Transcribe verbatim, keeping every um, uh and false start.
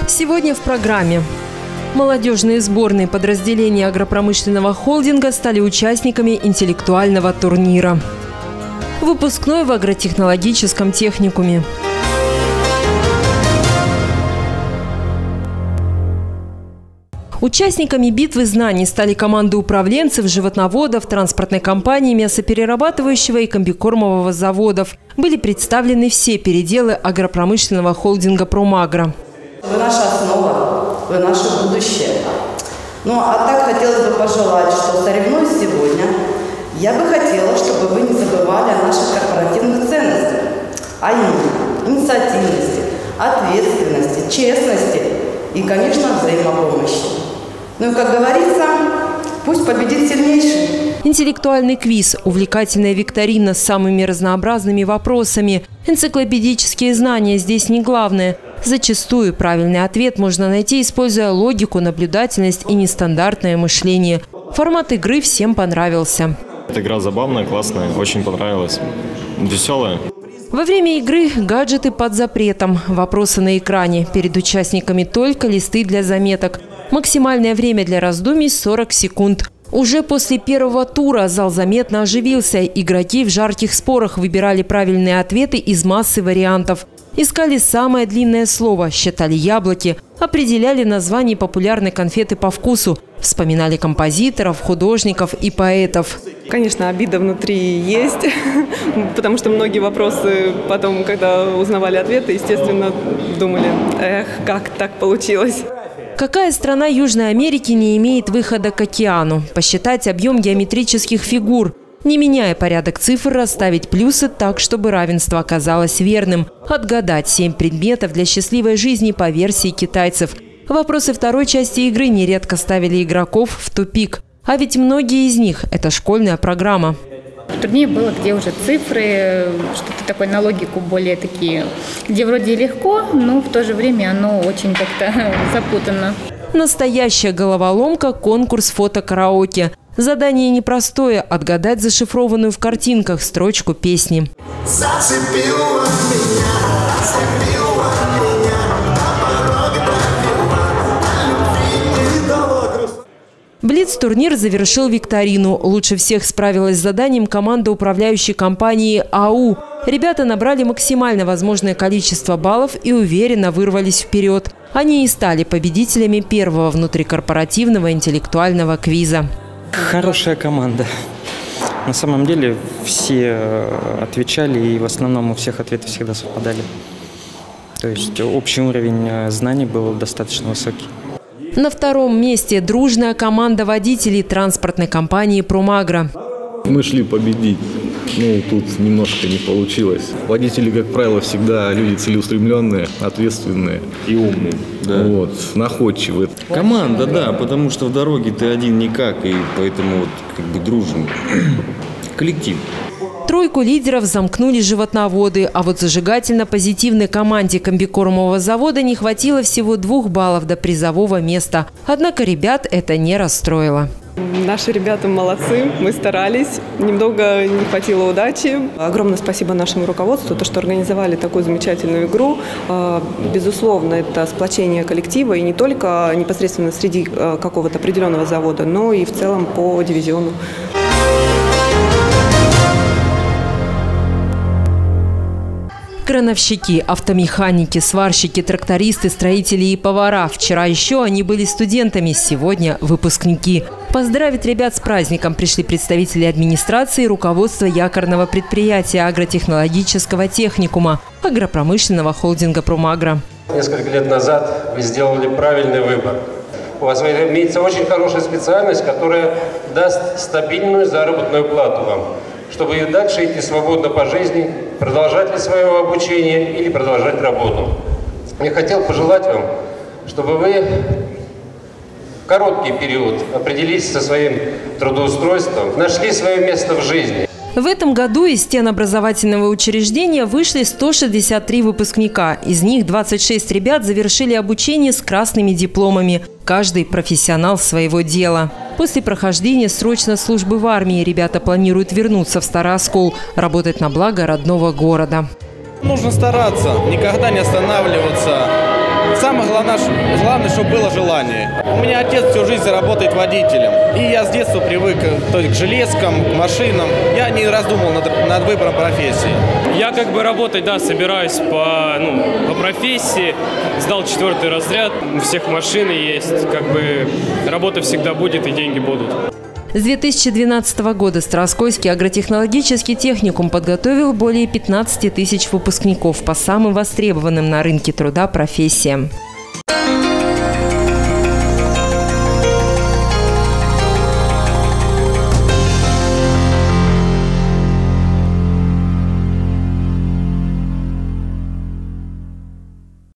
Сегодня в программе. Молодежные сборные подразделения агропромышленного холдинга стали участниками интеллектуального турнира. Выпускной в агротехнологическом техникуме. Участниками битвы знаний стали команды управленцев, животноводов, транспортной компании, мясоперерабатывающего и комбикормового заводов. Были представлены все переделы агропромышленного холдинга «Промагро». Вы наша основа, вы наше будущее. Ну а так хотелось бы пожелать, что соревнуясь сегодня, я бы хотела, чтобы вы не забывали о наших корпоративных ценностях, а именно инициативности, ответственности, честности и, конечно, взаимопомощи. Ну и, как говорится, пусть победит сильнейший. Интеллектуальный квиз, увлекательная викторина с самыми разнообразными вопросами. Энциклопедические знания здесь не главное. Зачастую правильный ответ можно найти, используя логику, наблюдательность и нестандартное мышление. Формат игры всем понравился. Эта игра забавная, классная, очень понравилась. Веселая. Во время игры гаджеты под запретом. Вопросы на экране. Перед участниками только листы для заметок. Максимальное время для раздумий – сорок секунд. Уже после первого тура зал заметно оживился. Игроки в жарких спорах выбирали правильные ответы из массы вариантов. Искали самое длинное слово, считали яблоки, определяли название популярной конфеты по вкусу, вспоминали композиторов, художников и поэтов. Конечно, обида внутри есть, потому что многие вопросы потом, когда узнавали ответы, естественно, думали, эх, как так получилось. Какая страна Южной Америки не имеет выхода к океану? Посчитать объем геометрических фигур. Не меняя порядок цифр, расставить плюсы так, чтобы равенство оказалось верным. Отгадать семь предметов для счастливой жизни по версии китайцев. Вопросы второй части игры нередко ставили игроков в тупик. А ведь многие из них – это школьная программа. Труднее было, где уже цифры, что-то такое на логику более такие, где вроде легко, но в то же время оно очень как-то запутанно. Настоящая головоломка – конкурс фото-караоке. Задание непростое – отгадать зашифрованную в картинках строчку песни. Блиц-турнир завершил викторину. Лучше всех справилась с заданием команда управляющей компании АУ. Ребята набрали максимально возможное количество баллов и уверенно вырвались вперед. Они и стали победителями первого внутрикорпоративного интеллектуального квиза. Хорошая команда. На самом деле все отвечали, и в основном у всех ответы всегда совпадали. То есть общий уровень знаний был достаточно высокий. На втором месте дружная команда водителей транспортной компании «Промагро». Мы шли победить, но тут немножко не получилось. Водители, как правило, всегда люди целеустремленные, ответственные. И умные. Да. Вот, находчивые. Команда, да, потому что в дороге ты один никак, и поэтому вот как бы дружим. Коллектив. Тройку лидеров замкнули животноводы, а вот зажигательно-позитивной команде комбикормового завода не хватило всего двух баллов до призового места. Однако ребят это не расстроило. Наши ребята молодцы, мы старались, немного не хватило удачи. Огромное спасибо нашему руководству, то, что организовали такую замечательную игру. Безусловно, это сплочение коллектива, и не только непосредственно среди какого-то определенного завода, но и в целом по дивизиону. Крановщики, автомеханики, сварщики, трактористы, строители и повара. Вчера еще они были студентами, сегодня выпускники. Поздравить ребят с праздником пришли представители администрации и руководства якорного предприятия агротехнологического техникума агропромышленного холдинга «Промагро». Несколько лет назад вы сделали правильный выбор. У вас имеется очень хорошая специальность, которая даст стабильную заработную плату вам, чтобы и дальше идти свободно по жизни, продолжать ли свое обучение или продолжать работу. Я хотел пожелать вам, чтобы вы в короткий период определились со своим трудоустройством, нашли свое место в жизни. В этом году из стен образовательного учреждения вышли сто шестьдесят три выпускника. Из них двадцать шесть ребят завершили обучение с красными дипломами. Каждый профессионал своего дела. После прохождения срочной службы в армии ребята планируют вернуться в Старооскол, работать на благо родного города. Нужно стараться, никогда не останавливаться. самое главное, главное, чтобы было желание. У меня отец всю жизнь работает водителем. И я с детства привык то есть, к железкам, к машинам. Я не раздумывал над, над выбором профессии. Я как бы работать, да, собираюсь по, ну, по профессии. Сдал четвертый разряд, у всех машины есть. Как бы работа всегда будет и деньги будут. С две тысячи двенадцатого года Староскольский агротехнологический техникум подготовил более пятнадцати тысяч выпускников по самым востребованным на рынке труда профессиям.